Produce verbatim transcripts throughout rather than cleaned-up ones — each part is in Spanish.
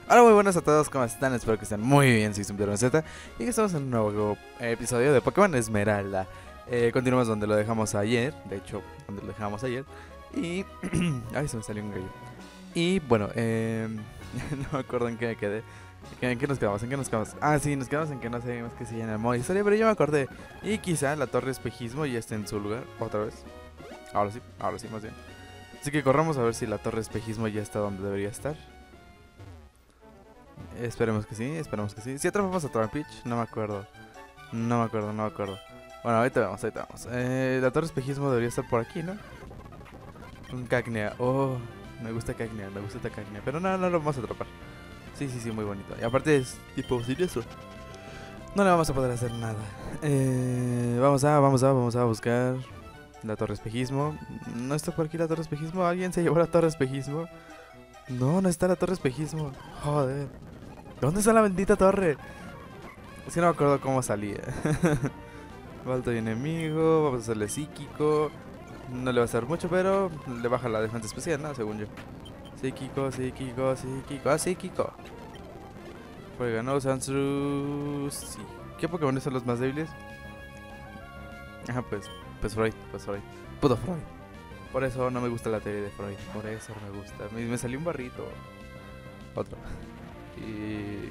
Hola, muy buenas a todos, ¿cómo están? Espero que estén muy bien, soy Z y que estamos en un nuevo episodio de Pokémon Esmeralda. eh, Continuamos donde lo dejamos ayer, de hecho, donde lo dejamos ayer. Y... ay, se me salió un gallo. Y bueno, eh... no me acuerdo en qué me quedé. ¿En qué nos quedamos? ¿En qué nos quedamos? Ah, sí, nos quedamos en que no sabemos qué se llama el modo historia, pero yo me acordé. Y quizá la torre espejismo ya esté en su lugar, otra vez. Ahora sí, ahora sí, más bien. Así que corramos a ver si la torre espejismo ya está donde debería estar. Esperemos que sí, esperemos que sí. Si atrapamos a Trampich, no me acuerdo. No me acuerdo, no me acuerdo. Bueno, ahorita vamos, ahorita vamos. Eh, la torre espejismo debería estar por aquí, ¿no? Un Cacnea. Oh, me gusta Cacnea, me gusta esta Cacnea. Pero no, no lo vamos a atrapar. Sí, sí, sí, muy bonito. Y aparte es tipo siniestro. No le vamos a poder hacer nada. Eh, vamos a, vamos a, vamos a buscar la torre espejismo. ¿No está por aquí la torre espejismo? ¿Alguien se llevó la torre espejismo? No, no está la torre espejismo. Joder. ¿Dónde está la bendita torre? Es que no me acuerdo cómo salía. Falta y enemigo. Vamos a hacerle psíquico. No le va a hacer mucho, pero le baja la defensa especial, ¿no? Según yo. Psíquico, psíquico, psíquico. Ah, psíquico. Juega, no, Sansru. Sí. ¿Qué Pokémon son los más débiles? Ajá, pues. Pues Freud, pues Freud. Puto Freud. Por eso no me gusta la teoría de Freud. Por eso no me gusta. Me, me salió un barrito. Otro. Y...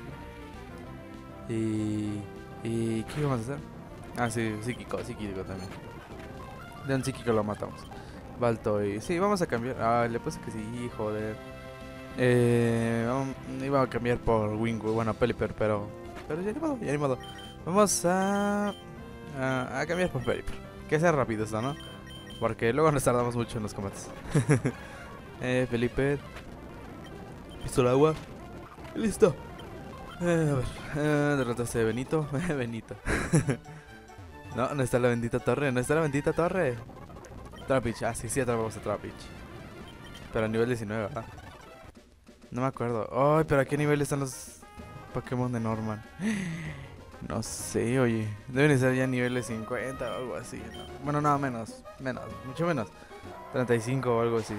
Y... ¿Y qué vamos a hacer? Ah, sí, psíquico, psíquico también. De un psíquico lo matamos. Baltoy. Sí, vamos a cambiar. Ah, le puse que sí, joder. Eh... vamos- iba a cambiar por Wingull, bueno, Pelipper, pero... Pero ya ni modo, ya ni modo. Vamos a... A, a cambiar por Pelipper. Que sea rápido esto, ¿no? Porque luego nos tardamos mucho en los combates. eh, Pelipper. Pistola de agua. Listo. Eh, a ver, eh, derrotaste a Benito. Benito. No, no está la bendita torre, no está la bendita torre. Trapich, ah, sí, sí, atrapamos a Trapich. Pero a nivel diecinueve, ¿verdad? No me acuerdo. Ay, pero ¿a qué nivel están los Pokémon de Norman? No sé, oye. Deben estar ya niveles cincuenta o algo así, ¿no? Bueno, no, menos, menos, mucho menos. treinta y cinco o algo así.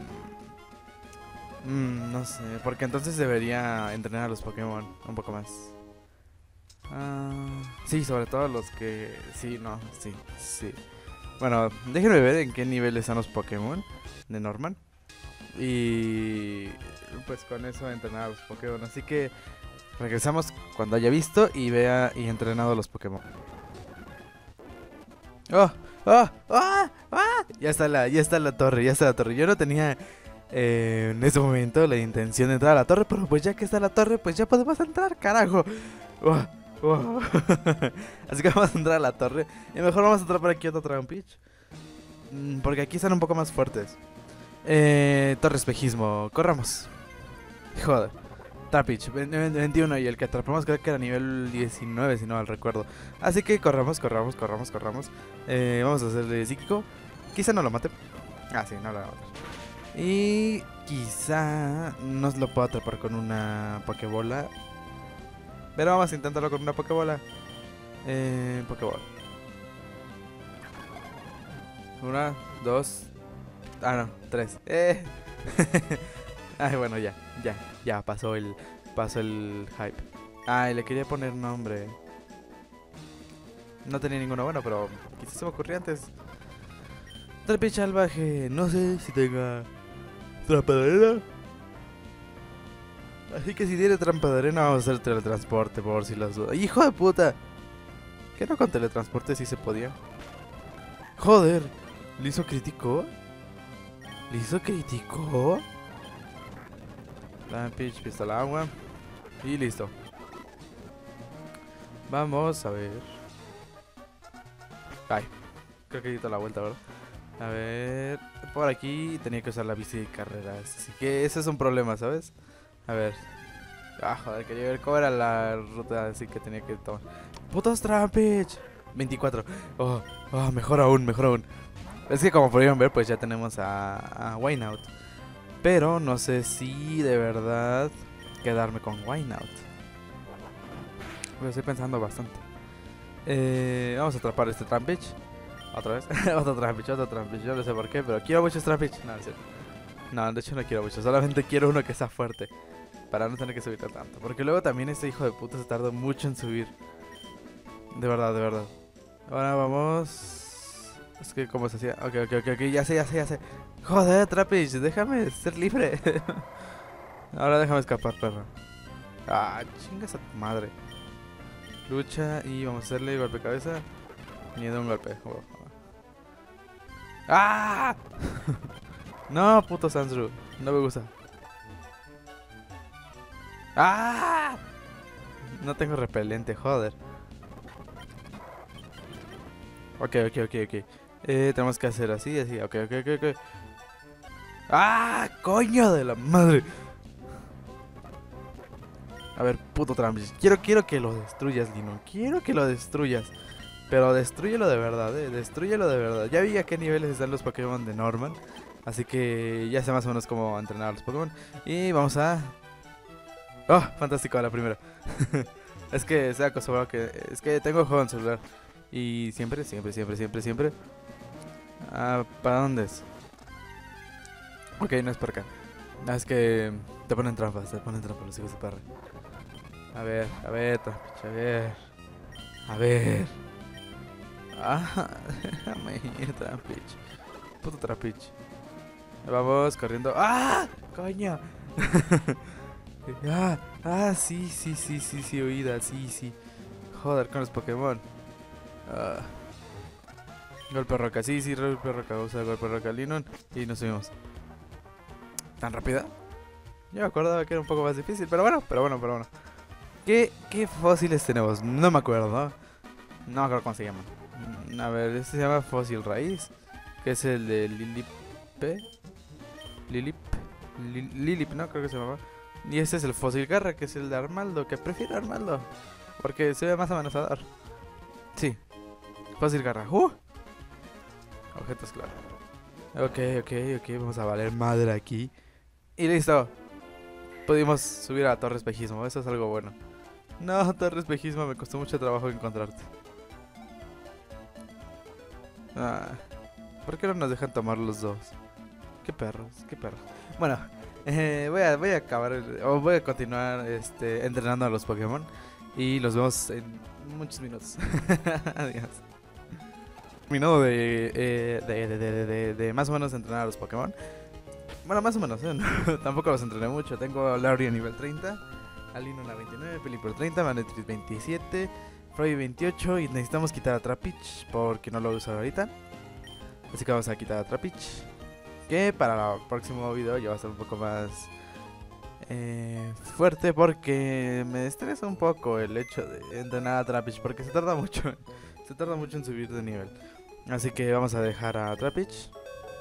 Mm, no sé, porque entonces debería entrenar a los Pokémon un poco más. Ah, sí, sobre todo los que... Sí, no, sí, sí. Bueno, déjenme ver en qué nivel están los Pokémon de Norman. Y pues con eso entrenar a los Pokémon. Así que regresamos cuando haya visto y vea y entrenado a los Pokémon. ¡Oh! ¡Oh! ¡Ah! ¡Ah! Ya está la, ya está la torre, ya está la torre. Yo no tenía eh, en ese momento la intención de entrar a la torre, pero pues ya que está la torre, pues ya podemos entrar, carajo. ¡Oh! ¡Oh! Así que vamos a entrar a la torre. Y mejor vamos a entrar por aquí otro Trampich. Mm, Porque aquí están un poco más fuertes. Eh, torre espejismo, corramos. Joder. Trampich, veintiuno y el que atrapamos creo que era nivel diecinueve si no mal recuerdo. Así que corramos, corramos, corramos, corramos. Eh, vamos a hacerle psíquico. Quizá no lo mate. Ah, sí, no lo va a matar. Y quizá nos lo puedo atrapar con una Pokébola. Pero vamos a intentarlo con una Pokébola. Eh, Pokébola. Una, dos. Ah, no, tres. Eh. Ay, bueno, ya, ya, ya pasó el, pasó el hype. Ay, le quería poner nombre. No tenía ninguno bueno, pero quizás se me ocurrió antes. Trapich salvaje, no sé si tenga trampa de arena. Así que si tiene trampa de arena vamos a hacer teletransporte por si las dudas. ¡Hijo de puta! ¿Qué no con teletransporte sí se podía? Joder, ¿le hizo crítico? ¿Le hizo crítico? Rampage, pistola agua. Y listo. Vamos a ver. Ay, creo que he la vuelta, ¿verdad? A ver. Por aquí tenía que usar la bici de carreras. Así que ese es un problema, ¿sabes? A ver. Ah, joder, quería ver cómo era la ruta así que tenía que tomar. ¡Putos Trampage! veinticuatro. Oh, oh, mejor aún, mejor aún. Es que como pudieron ver, pues ya tenemos a, a Wynaut. Pero no sé si de verdad quedarme con Wynaut. Lo estoy pensando bastante. Eh, vamos a atrapar este Trampage. Otra vez. Otro Trampage, otro Trampage. Yo no sé por qué, pero quiero muchos Trampage. No, en serio. No, de hecho no quiero mucho. Solamente quiero uno que sea fuerte. para no tener que subir tanto. Porque luego también este hijo de puta se tardó mucho en subir. De verdad, de verdad. Ahora vamos... Es que cómo se hacía... Ok, ok, ok, ok, ya sé, ya sé, ya sé. Joder, Trappish, déjame ser libre. Ahora déjame escapar, perro. Ah, chingas a tu madre. Lucha y vamos a hacerle golpe de cabeza. Y de un golpe. Oh. ¡Ah! No, puto Sansru. No me gusta. ¡Ah! No tengo repelente, joder. Ok, ok, ok, ok. Eh, tenemos que hacer así, así. Ok, ok, ok, ok. ¡Ah! ¡Coño de la madre! A ver, puto Trappish. Quiero, quiero que lo destruyas, Lino. Quiero que lo destruyas. Pero destrúyelo de verdad, eh. Destrúyelo de verdad. Ya vi a qué niveles están los Pokémon de Norman. Así que ya sé más o menos cómo entrenar a los Pokémon. Y vamos a... ¡Oh! Fantástico, a la primera. Es que se ha acostumbrado que... Es que tengo juego en celular. Y siempre, siempre, siempre, siempre, siempre... Ah, ¿para dónde es? Ok, no es por acá. Ah, es que te ponen trampas, te ponen trampas los hijos de perra. A ver, a ver, Trappish, a ver. A ver. Ah, déjame ir, Trappish. Puto Trappish. Vamos corriendo. ¡Ah! ¡Coño! ah, ah, sí, sí, sí, sí, sí, oída, sí, sí. Joder, con los Pokémon. Ah. Golpe roca, sí, sí, golpe roca. Vamos a golpe roca, Linon. Y nos subimos. ¿Tan rápida? Yo me acordaba que era un poco más difícil, pero bueno, pero bueno, pero bueno. ¿Qué, qué fósiles tenemos? No me acuerdo. No me acuerdo cómo se llaman. A ver, este se llama fósil raíz. Que es el de Lilipe. Lilip. Lil Lilip, ¿no? Creo que se llama. Y este es el fósil garra, que es el de Armaldo. Que prefiero Armaldo. Porque se ve más amenazador. Sí. Fósil garra. ¡Uh! Objetos, claro. Ok, ok, ok. Vamos a valer madre aquí. Y listo. Pudimos subir a Torre Espejismo. Eso es algo bueno. No, Torre Espejismo, me costó mucho trabajo encontrarte. Ah, ¿por qué no nos dejan tomar los dos? Qué perros, qué perros. Bueno, eh, voy, a, voy a acabar, el, o voy a continuar este, entrenando a los Pokémon. Y los vemos en muchos minutos. Adiós. Terminado de, eh, de, de, de, de, de más o menos entrenar a los Pokémon. Bueno, más o menos, ¿eh? Tampoco los entrené mucho. Tengo a Larry a nivel treinta, a Lino a veintinueve, Pelipper treinta, Manectric veintisiete, Freud veintiocho. Y necesitamos quitar a Trappish porque no lo uso ahorita. Así que vamos a quitar a Trappish. Que para el próximo video ya va a ser un poco más eh, fuerte, porque me estresa un poco el hecho de entrenar a Trappish, porque se tarda mucho. Se tarda mucho en subir de nivel. Así que vamos a dejar a Trappish.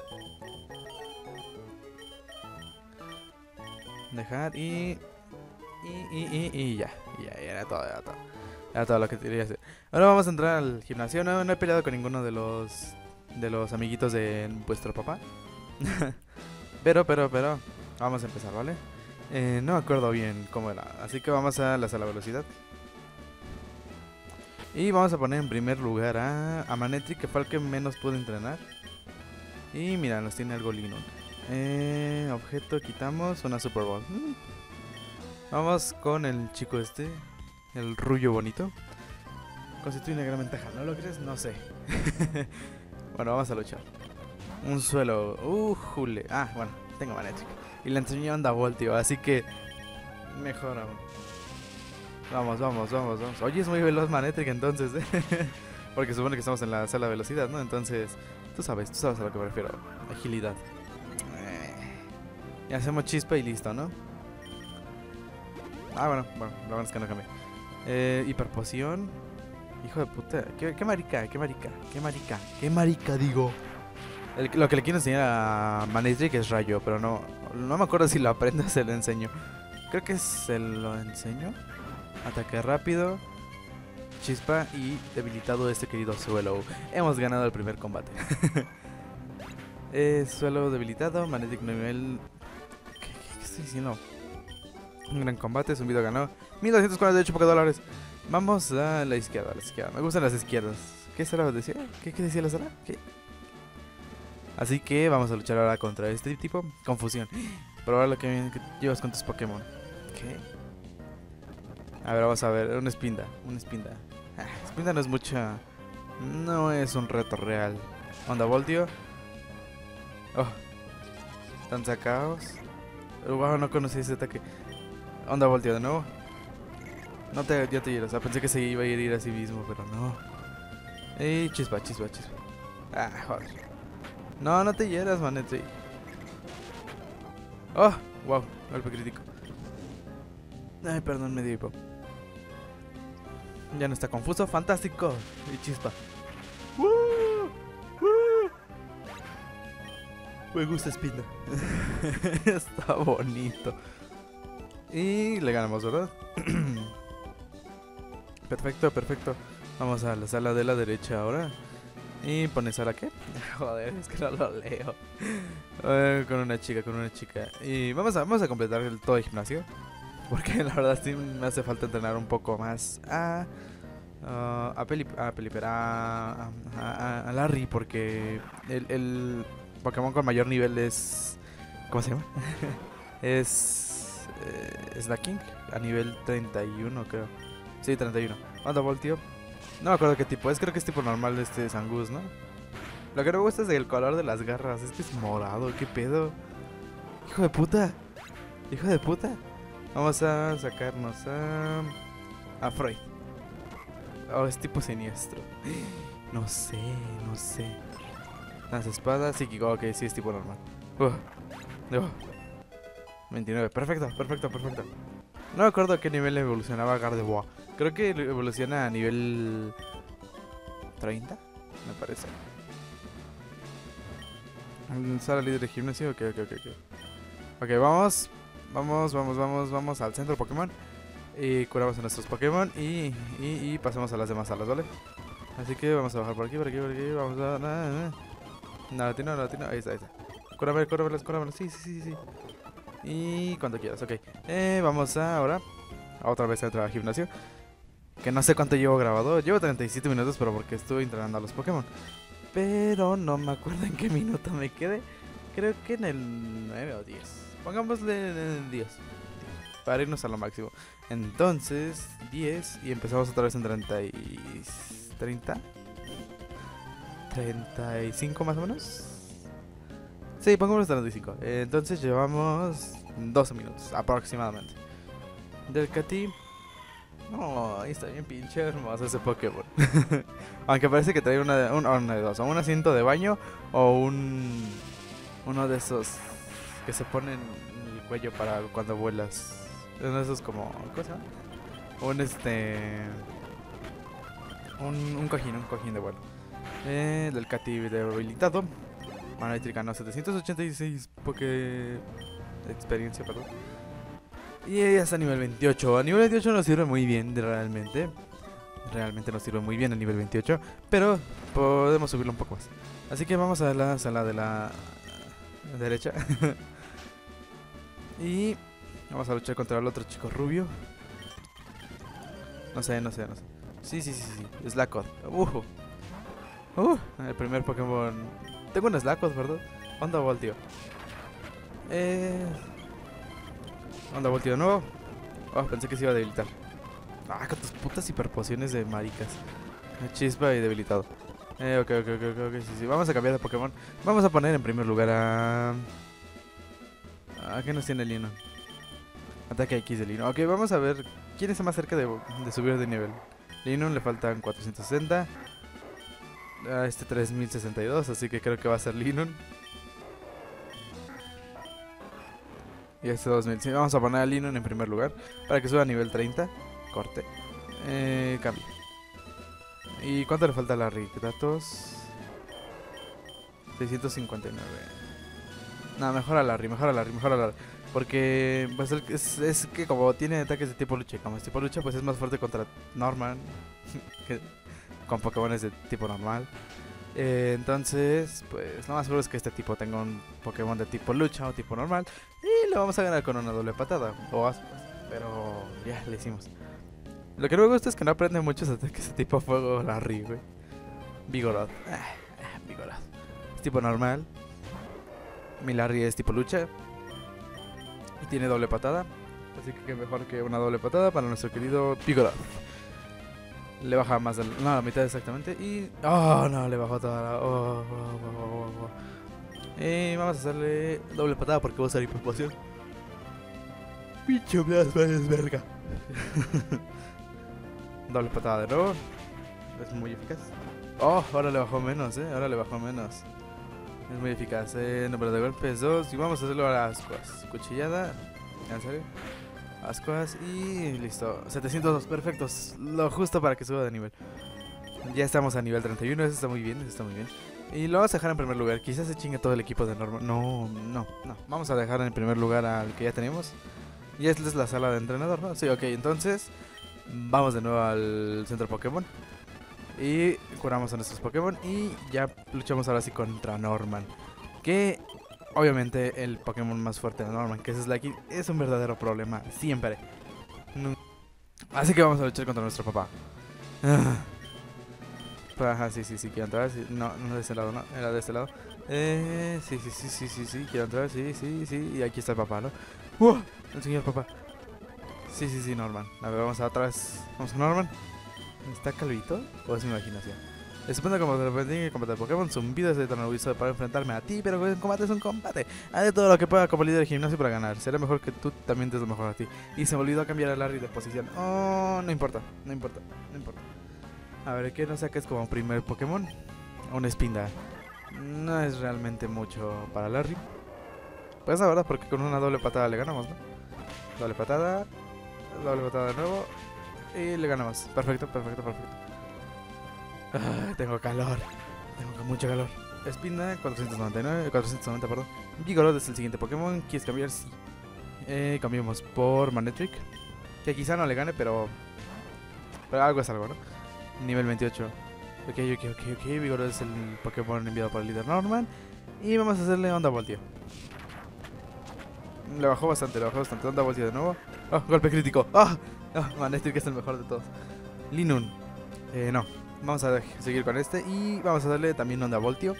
Dejar y... Y, y, y, y ya. Y ya, ya era todo, era todo. Era todo lo que quería hacer. Ahora vamos a entrar al gimnasio. No, no he peleado con ninguno de los... De los amiguitos de vuestro papá. pero, pero, pero... Vamos a empezar, ¿vale? Eh, no me acuerdo bien cómo era. Así que vamos a la sala velocidad. Y vamos a poner en primer lugar a, a Manectric, que fue el que menos pude entrenar. Y mira, nos tiene algo Lino. Eh, objeto, quitamos una Super Ball. Mm. Vamos con el chico este, el rullo bonito. Constituye una gran ventaja, ¿no lo crees? No sé. Bueno, vamos a luchar. Un suelo. Uh, jule. Ah, bueno, tengo Manectric. Y le enseñó Onda Voltio, así que mejor aún. Vamos, vamos, vamos, vamos. Oye, es muy veloz Manectric entonces, ¿eh? Porque supone que estamos en la sala de velocidad, ¿no? Entonces, tú sabes, tú sabes a lo que me refiero. Agilidad. Y hacemos chispa y listo, ¿no? Ah, bueno, bueno, lo bueno es que no cambié. Eh, hiperpoción. Hijo de puta. ¿Qué, qué marica, qué marica, qué marica, qué marica, digo. El, lo que le quiero enseñar a Manectric es rayo, pero no, no me acuerdo si lo aprendo o se lo enseño. Creo que se lo enseño. Ataque rápido, chispa y debilitado este querido suelo. Hemos ganado el primer combate. eh, suelo debilitado, Manectric nivel... ¿Qué, qué, ¿Qué estoy diciendo? Un gran combate, Zumbido ganó mil doscientos cuarenta y ocho dólares. Vamos a la izquierda, a la izquierda. Me gustan las izquierdas. ¿Qué será decía? ¿Qué, qué decía la sala? ¿Qué? Así que vamos a luchar ahora contra este tipo. Confusión. Probar lo que, que llevas con tus Pokémon. ¿Qué? A ver, vamos a ver. Un Spinda. Un Spinda. Ah, Spinda no es mucha. No es un reto real. Onda Voltio. Oh. Están sacados. Wow, no conocí ese ataque. Onda Voltio de nuevo. No te, ya te hieras. O sea, pensé que se iba a ir a sí mismo, pero no. Ey, chispa, chispa, chispa. Ah, joder. No, no te hieras, manete. Oh, wow, golpe crítico. Ay, perdón, me dio hipo. Ya no está confuso, fantástico. Y chispa. ¡Woo! ¡Woo! Me gusta Spinda. Está bonito. Y le ganamos, ¿verdad? Perfecto, perfecto. Vamos a la sala de la derecha ahora. Y pones a la qué? Joder, es que no lo leo. Eh, con una chica, con una chica. Y vamos a, vamos a completar el todo el gimnasio. Porque la verdad sí me hace falta entrenar un poco más a... Uh, a Peli, a Pelipper, a, a, a Larry, porque el, el Pokémon con mayor nivel es... ¿Cómo se llama? es... Eh, Slaking, a nivel treinta y uno creo. Sí, treinta y uno. Onda Voltio. No me acuerdo qué tipo es, creo que es tipo normal este Zangoose, ¿no? Lo que no me gusta es el color de las garras, es que es morado, qué pedo. Hijo de puta. Hijo de puta. Vamos a sacarnos a... a Freud. Oh, es tipo siniestro. No sé, no sé. Las espadas, psíquico, ok, sí es tipo normal. Uh, uh. veintinueve, perfecto, perfecto, perfecto. No me acuerdo a qué nivel evolucionaba Gardevoir. Creo que evoluciona a nivel treinta, me parece. Sala líder de gimnasio, ok, ok, ok, ok. Ok, vamos, vamos, vamos, vamos, vamos al centro Pokémon. Y curamos a nuestros Pokémon y, y, y pasamos a las demás salas, ¿vale? Así que vamos a bajar por aquí, por aquí, por aquí. Vamos a... Nada, nada, latino, latino, ahí está, ahí está. Cúrame, cúrame, cúrame, sí, sí, sí, sí. Y cuando quieras, ok. Eh, vamos a ahora a otra vez a entrar al gimnasio. Que no sé cuánto llevo grabado. Llevo treinta y siete minutos, pero porque estuve entrenando a los Pokémon. Pero no me acuerdo en qué minuto me quedé. Creo que en el nueve o diez. Pongámosle en el diez. Para irnos a lo máximo. Entonces, diez. Y empezamos otra vez en treinta y... ¿treinta? ¿treinta y cinco más o menos? Sí, pongámosle treinta y cinco. Entonces llevamos doce minutos aproximadamente. Delcatty. No, ahí está bien pinche hermoso ese Pokémon. Aunque parece que trae una de, un, una de dos. O un asiento de baño o un... Uno de esos que se ponen en el cuello para cuando vuelas. Uno de esos como... ¿Cómo se llama? Un este... Un, un cojín, un cojín de vuelo. Eh, Delcatty debilitado. Mano eléctrica, no, setecientos ochenta y seis Poké... Experiencia, perdón. Y hasta nivel veintiocho. A nivel veintiocho nos sirve muy bien, realmente. Realmente nos sirve muy bien el nivel veintiocho. Pero podemos subirlo un poco más. Así que vamos a la sala de la derecha. Y vamos a luchar contra el otro chico rubio. No sé, no sé, no sé. Sí, sí, sí, sí. Slakoth. Uh, uh, el primer Pokémon. Tengo un Slakoth, ¿verdad? Onda Voltio. Eh... Onda Voltio de nuevo. Oh, pensé que se iba a debilitar. Ah, con tus putas hiperpociones de maricas. Chispa y debilitado. Eh, ok, ok, ok, ok, ok, sí, sí. Vamos a cambiar de Pokémon. Vamos a poner en primer lugar a... ¿A qué nos tiene Lino? Ataque X de Lino. Ok, vamos a ver quién está más cerca de, de subir de nivel. Lino le faltan cuatrocientos sesenta. A este tres mil sesenta y dos, así que creo que va a ser Linon. Y este dos mil. Sí, vamos a poner a Linon en primer lugar para que suba a nivel treinta. Corte. Eh, cambio. ¿Y cuánto le falta a Larry? Datos. seiscientos cincuenta y nueve. No, mejor a Larry, mejor a Larry, mejor a Larry. Porque pues es, es que como tiene ataques de tipo lucha, como es tipo lucha, pues es más fuerte contra Norman que con Pokémones de tipo normal. Eh, entonces, pues lo más seguro es que este tipo tenga un Pokémon de tipo lucha o tipo normal. Y lo vamos a ganar con una doble patada o aspas. Pero ya, le hicimos. Lo que no me gusta es que no aprende muchos ataques de tipo fuego Larry, güey. Vigoroth. Ah, ah, Vigoroth. Es tipo normal. Mi Larry es tipo lucha. Y tiene doble patada. Así que qué mejor que una doble patada para nuestro querido Vigoroth. Le baja más, del, no, la mitad exactamente. Y... ¡Oh, no! Le bajó toda la... Oh, oh, oh, oh, oh. Y vamos a hacerle doble patada porque va a usar hiperpoción. Pinche Blas, vales verga. Doble patada de nuevo. Es muy eficaz. Oh, ahora le bajó menos, eh. Ahora le bajó menos. Es muy eficaz. Eh, número de golpes dos. Y vamos a hacerlo a las ascuas. Cuchillada. ¿En serio? Ascuas y listo. setecientos dos, perfectos. Lo justo para que suba de nivel. Ya estamos a nivel treinta y uno. Eso está muy bien, eso está muy bien. Y lo vamos a dejar en primer lugar. Quizás se chingue todo el equipo de Norma. No, no, no. Vamos a dejar en primer lugar al que ya tenemos. Y esta es la sala de entrenador, ¿no? Sí, ok. Entonces, vamos de nuevo al centro Pokémon. Y curamos a nuestros Pokémon. Y ya luchamos ahora sí contra Norman. Que... obviamente el Pokémon más fuerte de Norman, que es Slaking, es un verdadero problema, siempre. No. Así que vamos a luchar contra nuestro papá. Ajá, sí, sí, sí, quiero entrar. Sí. No, no de ese lado, no, era de este lado. Eh, sí, sí, sí, sí, sí, sí, quiero entrar, sí, sí, sí. Y aquí está el papá, ¿no? ¡Uh! El señor papá. Sí, sí, sí, Norman. A ver, vamos atrás. Vamos con Norman. ¿Está calvito? ¿O es mi imaginación? Estupendo como de repente combatir Pokémon, zumbido de tan orgulloso para enfrentarme a ti, pero en combate es un combate. Haré todo lo que pueda como líder del gimnasio para ganar. Será mejor que tú también des lo mejor a ti. Y se me olvidó cambiar a Larry de posición. Oh, no importa, no importa, no importa. A ver, ¿qué nos saques como primer Pokémon? Un Spinda. No es realmente mucho para Larry. Pues la verdad, porque con una doble patada le ganamos, ¿no? Doble patada, doble patada de nuevo y le ganamos. Perfecto, perfecto, perfecto. Ah, tengo calor, tengo mucho calor. Espina, cuatrocientos noventa y nueve, cuatrocientos noventa, perdón. Vigoroth es el siguiente Pokémon. ¿Quieres cambiar? Sí. Eh, cambiamos por Manectric. Que quizá no le gane, pero... pero algo es algo, ¿no? Nivel veintiocho. Ok, ok, ok, ok. Vigoroth es el Pokémon enviado por el líder Norman. Y vamos a hacerle Onda Voltio. Le bajó bastante, le bajó bastante. Onda Voltio de nuevo. Oh, golpe crítico. Ah, oh, oh, Manectric es el mejor de todos. Linun. Eh, no. Vamos a seguir con este y vamos a darle también Onda Voltio.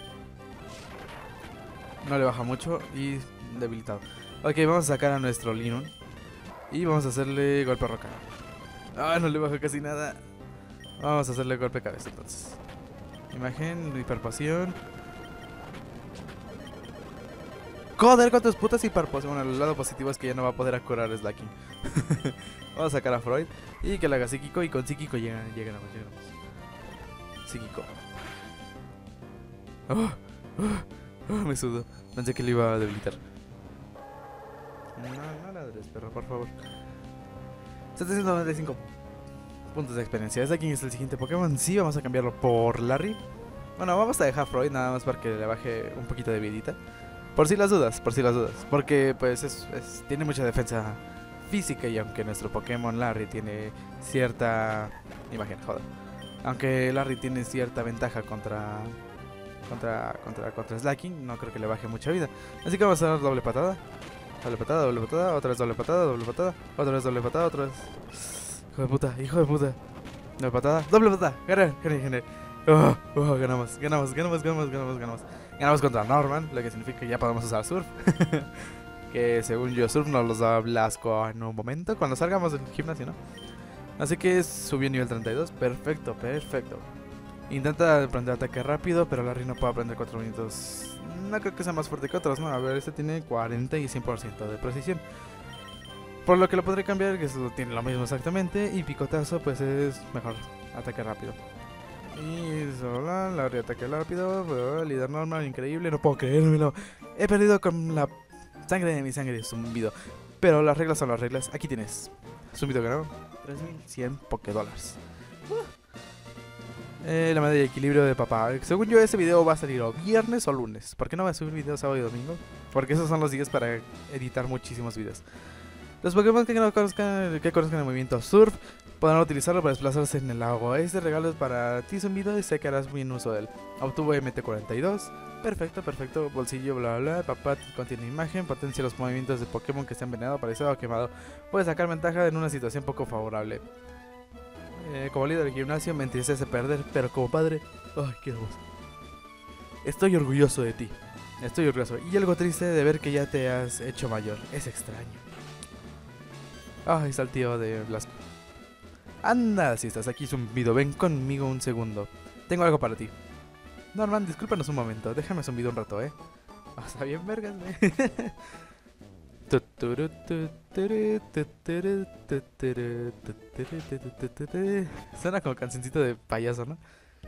No le baja mucho y debilitado. Ok, vamos a sacar a nuestro Linun y vamos a hacerle golpe roca. Ah, no le baja casi nada. Vamos a hacerle golpe cabeza entonces. Imagen, hiperpoción. Joder, con tus putas hiperpoción. Bueno, el lado positivo es que ya no va a poder curar Slaking. Vamos a sacar a Freud y que le haga psíquico y con psíquico llega, llega nada más, llega nada más. Psíquico. Oh, oh, oh, me sudo. Pensé que le iba a debilitar. No, no ladres, perro, por favor. setecientos noventa y cinco puntos de experiencia. ¿Es aquí es el siguiente Pokémon? Sí, vamos a cambiarlo por Larry. Bueno, vamos a dejar Freud nada más para que le baje un poquito de vidita. Por si las dudas, por si las dudas. Porque pues es, es, tiene mucha defensa física y aunque nuestro Pokémon Larry tiene cierta... imagen, joder. Aunque Larry tiene cierta ventaja contra contra contra contra Slaking, no creo que le baje mucha vida. Así que vamos a dar doble patada. Doble patada, doble patada, otra vez doble patada, doble patada, otra vez doble patada, otra vez. Hijo de puta, hijo de puta. Doble patada, doble patada. Gané, gané, gané. Oh, oh, ganamos, ganamos, ganamos, ganamos, ganamos, ganamos. Ganamos contra Norman, lo que significa que ya podemos usar Surf. Que según yo Surf nos los da Blasco en un momento cuando salgamos del gimnasio, ¿no? Así que subió a nivel treinta y dos. Perfecto, perfecto. Intenta aprender ataque rápido, pero Larry no puede aprender cuatro minutos. No creo que sea más fuerte que otros, ¿no? A ver, este tiene cuarenta y cien por ciento de precisión. Por lo que lo podré cambiar, que eso tiene lo mismo exactamente. Y picotazo, pues es mejor. Ataque rápido. Y solo Larry ataque rápido. Líder normal, increíble. No puedo creérmelo. He perdido con la sangre de mi sangre zumbido. Pero las reglas son las reglas. Aquí tienes. Zumbido ganado. tres mil cien Pokédólares. Uh. Eh, la medalla de equilibrio de papá. Según yo, ese video va a salir o viernes o lunes. ¿Por qué no va a subir videos sábado y domingo? Porque esos son los días para editar muchísimos videos. Los Pokémon que no conozcan, que conozcan el movimiento Surf podrán utilizarlo para desplazarse en el agua. Este regalo es para ti, zumbido, y sé que harás bien uso de él. Obtuvo M T cuarenta y dos. Perfecto, perfecto. Bolsillo, bla, bla, bla. Papá contiene imagen. Potencia los movimientos de Pokémon que estén envenenado, parecido o quemado. Puede sacar ventaja en una situación poco favorable. Eh, como líder del gimnasio me entristece perder, pero como padre, ay, qué hermoso. Estoy orgulloso de ti. Estoy orgulloso. Y algo triste de ver que ya te has hecho mayor. Es extraño. Ah, ahí está el tío de Blasco. Anda, si estás aquí zumbido, ven conmigo un segundo. Tengo algo para ti. Norman, discúlpanos un momento, déjame zumbido un rato, ¿eh? Oh, está bien, vergas, ¿eh? Suena como cancioncito de payaso, ¿no?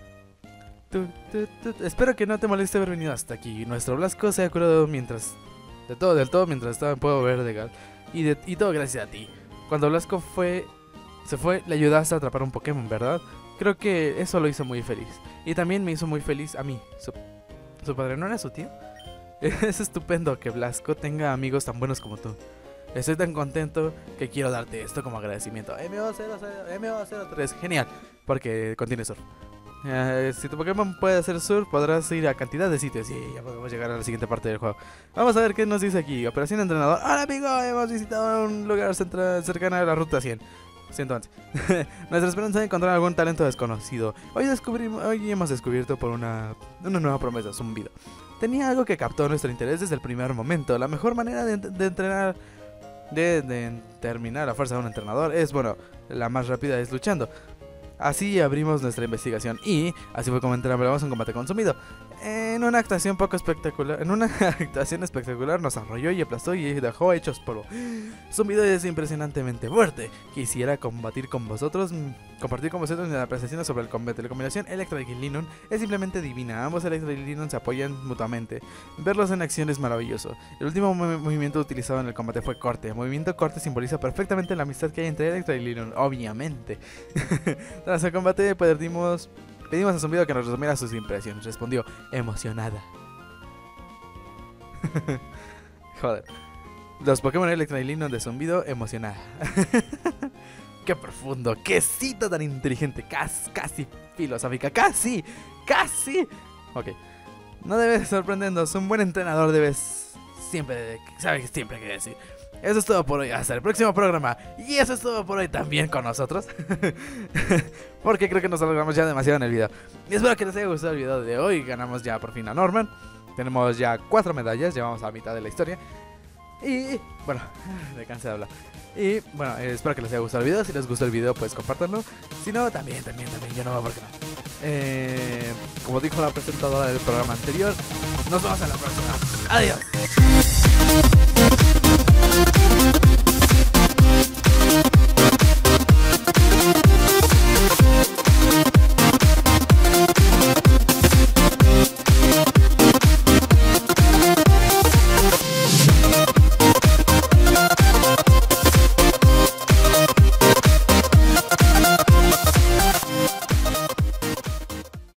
Espero que no te moleste haber venido hasta aquí. Nuestro Blasco se ha curado mientras... De todo, del todo, mientras estaba en Pueblo Verdegal. Y, de, y todo gracias a ti. Cuando Blasco fue... Se fue, le ayudaste a atrapar un Pokémon, ¿verdad? Creo que eso lo hizo muy feliz. Y también me hizo muy feliz a mí. Su, su padre no era su tío. Es estupendo que Blasco tenga amigos tan buenos como tú. Estoy tan contento que quiero darte esto como agradecimiento. M O cero cero tres, genial. Porque contiene surf. Uh, si tu Pokémon puede hacer surf, podrás ir a cantidad de sitios. Y ya podemos llegar a la siguiente parte del juego. Vamos a ver qué nos dice aquí. Operación Entrenador. Hola amigo, hemos visitado un lugar cercano a la ruta cien. ciento once. Nuestra esperanza de encontrar algún talento desconocido. Hoy descubrimos, hoy hemos descubierto por una, una nueva promesa, Zumbido. Tenía algo que captó nuestro interés desde el primer momento. La mejor manera de, de entrenar, de, de terminar la fuerza de un entrenador es, bueno, la más rápida es luchando. Así abrimos nuestra investigación y así fue como entramos en combate con Zumbido. En una actuación poco espectacular, en una actuación espectacular nos arrolló y aplastó y dejó hechos polvo. Zumbido es impresionantemente fuerte. Quisiera combatir con vosotros, compartir con vosotros la apreciación sobre el combate. La combinación Electrike y Linoone es simplemente divina. Ambos Electrike y Linoone se apoyan mutuamente. Verlos en acción es maravilloso. El último mov movimiento utilizado en el combate fue corte. El movimiento corte simboliza perfectamente la amistad que hay entre Electrike y Linoone, obviamente. Tras el combate perdimos... Pedimos a Zumbido que nos resumiera sus impresiones. Respondió, emocionada. Joder. Los Pokémon Electro y Linoone de Zumbido, emocionada. Qué profundo, qué cita tan inteligente. Casi, casi filosófica, casi, casi. Ok. No debes sorprendernos, un buen entrenador debes siempre, sabes siempre qué decir. Eso es todo por hoy, hasta el próximo programa. Y eso es todo por hoy también con nosotros. Porque creo que nos alargamos ya demasiado en el video. Y espero que les haya gustado el video de hoy. Ganamos ya por fin a Norman. Tenemos ya cuatro medallas, llevamos a la mitad de la historia. Y bueno, me cansé de hablar. Y bueno, eh, espero que les haya gustado el video. Si les gustó el video, pues compártanlo. Si no, también, también, también, yo no veo por qué no. Eh, como dijo la presentadora del programa anterior, nos vemos en la próxima. Adiós.